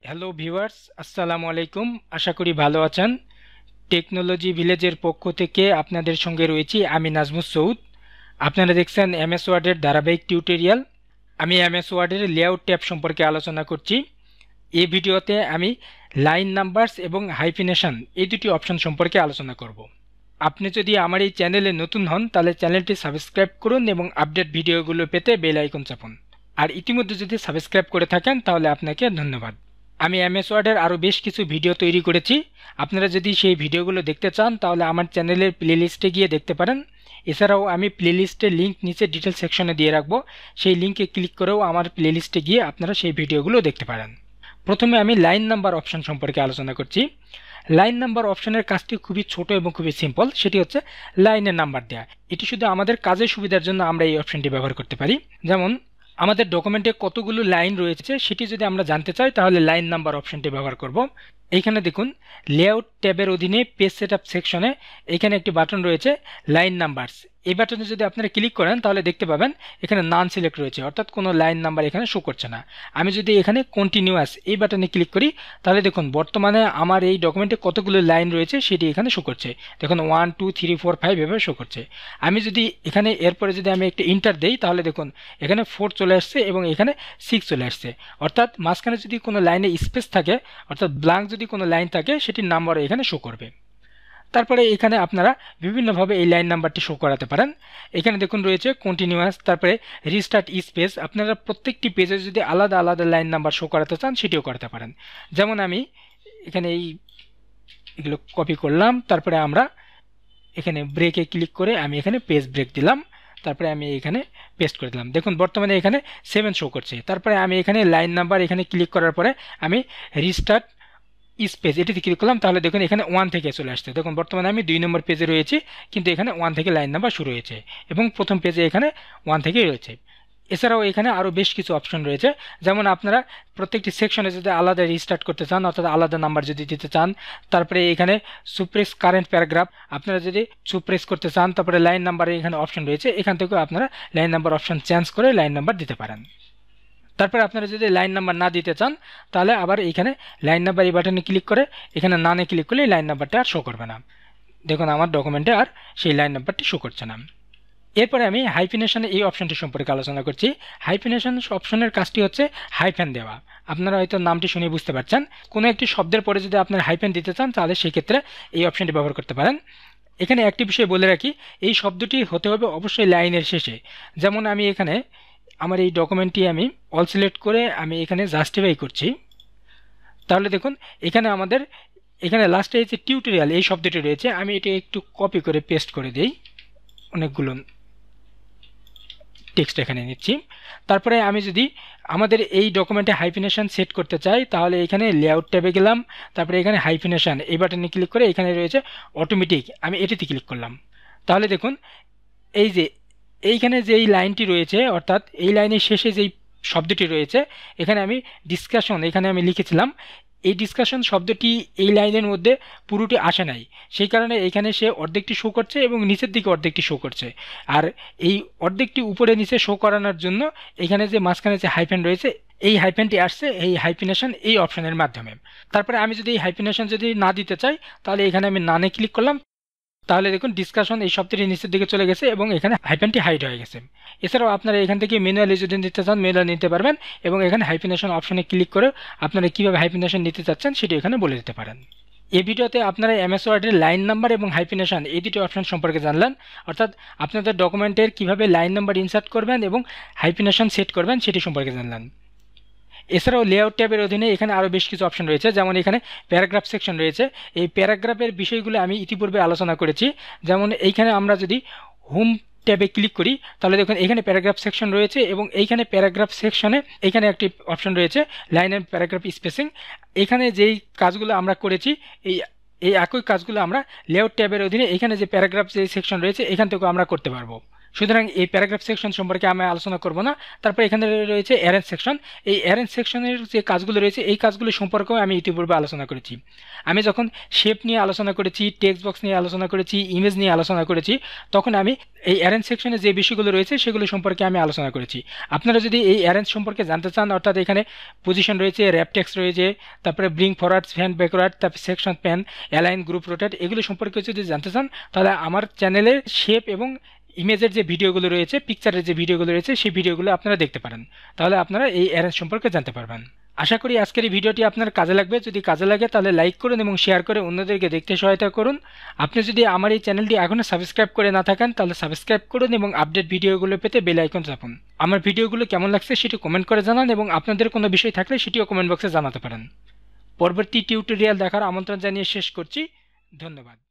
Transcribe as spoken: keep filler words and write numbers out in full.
Hello viewers, আসসালামু আলাইকুম। আশা করি ভালো আছেন। টেকনোলজি ভিলেজের পক্ষ থেকে আপনাদের সঙ্গে রয়েছি আমি নাজমুস সৌদ। আপনারা দেখছেন এমএস ওয়ার্ডের ধারাবাহিক টিউটোরিয়াল। আমি এমএস ওয়ার্ডের লেআউট ট্যাব সম্পর্কে আলোচনা করছি। এই ভিডিওতে আমি লাইন নাম্বারস এবং হাইফিনেশন এই দুটি অপশন সম্পর্কে আলোচনা করব। আপনি যদি আমার এই চ্যানেলে নতুন হন তাহলে চ্যানেলটি সাবস্ক্রাইব করুন এবং আপডেট ভিডিওগুলো পেতে বেল আইকন চাপুন। আর ইতিমধ্যে যদি সাবস্ক্রাইব করে থাকেন তাহলে আপনাকে ধন্যবাদ। আমি এমএস ওয়ার্ডের আরও বেশ কিছু ভিডিও তৈরি করেছি। আপনারা যদি সেই ভিডিওগুলো দেখতে চান তাহলে আমার চ্যানেলের প্লেলিস্টে গিয়ে দেখতে পারেন। এছাড়াও আমি প্লেলিস্টের লিঙ্ক নিচে ডিটেল সেকশনে দিয়ে রাখবো, সেই লিঙ্কে ক্লিক করেও আমার প্লেলিস্টে গিয়ে আপনারা সেই ভিডিওগুলো দেখতে পারেন। প্রথমে আমি লাইন নাম্বার অপশন সম্পর্কে আলোচনা করছি। লাইন নাম্বার অপশনের কাজটি খুবই ছোট এবং খুবই সিম্পল, সেটি হচ্ছে লাইনের নাম্বার দেওয়া। এটি শুধু আমাদের কাজের সুবিধার জন্য আমরা এই অপশনটি ব্যবহার করতে পারি। যেমন আমাদের ডকুমেন্টে কতগুলো লাইন রয়েছে সেটি যদি আমরা জানতে চাই তাহলে লাইন নাম্বার অপশনটি ব্যবহার করব। এইখানে দেখুন লেআউট ট্যাবের অধীনে পেজ সেটআপ সেকশনে এখানে একটি বাটন রয়েছে লাইন নাম্বারস। এই বাটনে যদি আপনারা ক্লিক করেন তাহলে দেখতে পাবেন এখানে নান সিলেক্ট রয়েছে, অর্থাৎ কোনো লাইন নাম্বার এখানে শো করছে না। আমি যদি এখানে কন্টিনিউয়াস এই বাটনে ক্লিক করি তাহলে দেখুন বর্তমানে আমার এই ডকুমেন্টে কতগুলো লাইন রয়েছে সেটি এখানে শো করছে। দেখুন one two three four five এভাবে শো করছে। আমি যদি এখানে এরপরে যদি আমি একটা ইন্টার দেই তাহলে দেখুন এখানে ফোর চলে আসছে এবং এখানে সিক্স চলে আসছে। অর্থাৎ মাঝখানে যদি কোনো লাইনে স্পেস থাকে, অর্থাৎ ব্ল্যাঙ্ক যদি কোনো লাইন থাকে সেটির নাম্বার এখানে শো করবে। তারপরে এখানে আপনারা বিভিন্নভাবে এই লাইন নাম্বারটি শো করাতে পারেন। এখানে দেখুন রয়েছে কন্টিনিউয়াস, তারপরে রিস্টার্ট ইচ পেজ। আপনারা প্রত্যেকটি পেজে যদি আলাদা আলাদা লাইন নাম্বার শো করাতে চান সেটিও করতে পারেন। যেমন আমি এখানে এই এগুলো কপি করলাম, তারপরে আমরা এখানে ব্রেকে ক্লিক করে আমি এখানে পেজ ব্রেক দিলাম, তারপরে আমি এখানে পেস্ট করে দিলাম। দেখুন বর্তমানে এখানে সেভেন শো করছে। তারপরে আমি এখানে লাইন নাম্বার এখানে ক্লিক করার পরে আমি রিস্টার্ট স্পেস এটিতে ক্লিক করলাম, তাহলে দেখুন এখানে ওয়ান থেকে চলে আসছে। দেখুন বর্তমানে আমি দুই নম্বর পেজে রয়েছি, কিন্তু এখানে ওয়ান থেকে লাইন নাম্বার শুরু হয়েছে এবং প্রথম পেজে এখানে ওয়ান থেকেই রয়েছে। এছাড়াও এখানে আরও বেশ কিছু অপশন রয়েছে। যেমন আপনারা প্রত্যেকটি সেকশনে যদি আলাদা রিস্টার্ট করতে চান, অর্থাৎ আলাদা নাম্বার যদি দিতে চান, তারপরে এখানে সুপ্রেস কারেন্ট প্যারাগ্রাফ আপনারা যদি সুপ্রেস করতে চান, তারপরে লাইন নাম্বারে এখানে অপশন রয়েছে, এখান থেকেও আপনারা লাইন নাম্বার অপশন চেঞ্জ করে লাইন নাম্বার দিতে পারেন। তারপরে আপনারা যদি লাইন নাম্বার না দিতে চান তাহলে আবার এখানে লাইন নাম্বার এই বাটনে ক্লিক করে এখানে নানে ক্লিক করলে লাইন নাম্বারটা আর শো করবে না। দেখুন আমার ডকুমেন্টে আর সেই লাইন নাম্বারটি শো করছে না। এরপরে আমি হাইফিনেশনের এই অপশনটি সম্পর্কে আলোচনা করছি। হাইফিনেশন অপশনের কাজটি হচ্ছে হাইফেন দেওয়া। আপনারা হয়তো নামটি শুনে বুঝতে পারছেন। কোনো একটি শব্দের পরে যদি আপনারা হাইফেন দিতে চান তাহলে সেক্ষেত্রে এই অপশনটি ব্যবহার করতে পারেন। এখানে একটি বিষয় বলে রাখি, এই শব্দটি হতে হবে অবশ্যই লাইনের শেষে। যেমন আমি এখানে আমার এই ডকুমেন্টটি আমি অল সিলেক্ট করে আমি এখানে জাস্টিফাই করছি, তাহলে দেখুন এখানে আমাদের এখানে লাস্টে এই যে টিউটোরিয়াল এই শব্দটি রয়েছে, আমি এটি একটু কপি করে পেস্ট করে দিই, অনেকগুলো টেক্সট এখানে নিচ্ছি। তারপরে আমি যদি আমাদের এই ডকুমেন্টে হাইফিনেশন সেট করতে চাই তাহলে এখানে লেআউট ট্যাবে গেলাম, তারপরে এখানে হাইফিনেশন এই বাটনে ক্লিক করে এখানে রয়েছে অটোমেটিক, আমি এটিতে ক্লিক করলাম। তাহলে দেখুন এই যে এইখানে যে এই লাইনটি রয়েছে, অর্থাৎ এই লাইনের শেষে যেই শব্দটি রয়েছে এখানে আমি ডিসকাশন এখানে আমি লিখেছিলাম, এই ডিসকাশন শব্দটি এই লাইনের মধ্যে পুরোটি আসে নাই, সেই কারণে এখানে সে অর্ধেকটি শো করছে এবং নিচের দিকে অর্ধেকটি শো করছে। আর এই অর্ধেকটি উপরে নিচে শো করানোর জন্য এখানে যে মাঝখানে যে হাইফেন রয়েছে এই হাইফেনটি আসছে এই হাইফিনেশন এই অপশনের মাধ্যমে। তারপরে আমি যদি এই হাইফিনেশন যদি না দিতে চাই তাহলে এখানে আমি নানে ক্লিক করলাম, তাহলে দেখুন ডিসকাশন এই শব্দটি নিচের দিকে চলে গেছে এবং এখানে হাইফেনটি হাইড হয়ে গেছে। এছাড়াও আপনারা এখান থেকে ম্যানুয়ালি যদি নিতে চান ম্যানুয়ালি নিতে পারবেন এবং এখানে হাইফিনেশন অপশনে ক্লিক করে আপনারা কীভাবে হাইফিনেশন নিতে চাচ্ছেন সেটি এখানে বলে দিতে পারেন। এই ভিডিওতে আপনারা এমএস ওয়ার্ডের লাইন নাম্বার এবং হাইফিনেশন এই দুটি অপশন সম্পর্কে জানলেন, অর্থাৎ আপনাদের ডকুমেন্টের কীভাবে লাইন নাম্বার ইনসার্ট করবেন এবং হাইফিনেশন সেট করবেন সেটি সম্পর্কে জানলেন। এছাড়াও লেআউট ট্যাবের অধীনে এখানে আরও বেশ কিছু অপশন রয়েছে, যেমন এখানে প্যারাগ্রাফ সেকশন রয়েছে। এই প্যারাগ্রাফের বিষয়গুলো আমি ইতিপূর্বে আলোচনা করেছি। যেমন এইখানে আমরা যদি হোম ট্যাবে ক্লিক করি তাহলে দেখুন এখানে প্যারাগ্রাফ সেকশন রয়েছে এবং এইখানে প্যারাগ্রাফ সেকশনে এখানে একটি অপশন রয়েছে লাইন অ্যান্ড প্যারাগ্রাফ স্পেসিং। এখানে যেই কাজগুলো আমরা করেছি এই এই একই কাজগুলো আমরা লেআউট ট্যাবের অধীনে এখানে যে প্যারাগ্রাফ যে সেকশন রয়েছে এখান থেকেও আমরা করতে পারবো। সুতরাং এই প্যারাগ্রাফ সেকশন সম্পর্কে আমি আলোচনা করব না। তারপর এখানে রয়েছে অ্যারেঞ্জ সেকশন। এই অ্যারেঞ্জ সেকশনের যে কাজগুলো রয়েছে এই কাজগুলো সম্পর্কেও আমি ইতিপূর্বে আলোচনা করেছি। আমি যখন শেপ নিয়ে আলোচনা করেছি, টেক্সট বক্স নিয়ে আলোচনা করেছি, ইমেজ নিয়ে আলোচনা করেছি, তখন আমি এই অ্যারেঞ্জ সেকশনে যে বিষয়গুলো রয়েছে সেগুলো সম্পর্কে আমি আলোচনা করেছি। আপনারা যদি এই অ্যারেঞ্জ সম্পর্কে জানতে চান, অর্থাৎ এখানে পজিশন রয়েছে, র্যাপ টেক্সট রয়েছে, তারপরে ব্রিং ফরওয়ার্ড, ফ্যান ব্যাকওয়ার্ড, তারপর section pane, align, group rotate, এগুলো সম্পর্কে যদি জানতে চান তাহলে আমার চ্যানেলের শেপ এবং ইমেজের যে ভিডিওগুলো রয়েছে, পিকচারের যে ভিডিওগুলো রয়েছে সেই ভিডিওগুলো আপনারা দেখতে পারেন। তাহলে আপনারা এই অ্যারেঞ্জ সম্পর্কে জানতে পারবেন। আশা করি আজকের এই ভিডিওটি আপনার কাজে লাগবে। যদি কাজে লাগে তাহলে লাইক করুন এবং শেয়ার করে অন্যদেরকে দেখতে সহায়তা করুন। আপনি যদি আমার এই চ্যানেলটি এখনও সাবস্ক্রাইব করে না থাকেন তাহলে সাবস্ক্রাইব করুন এবং আপডেট ভিডিওগুলো পেতে বেল আইকন চাপুন। আমার ভিডিওগুলো কেমন লাগছে সেটি কমেন্ট করে জানান এবং আপনাদের কোনো বিষয় থাকলে সেটিও কমেন্ট বক্সে জানাতে পারেন। পরবর্তী টিউটোরিয়াল দেখার আমন্ত্রণ জানিয়ে শেষ করছি। ধন্যবাদ।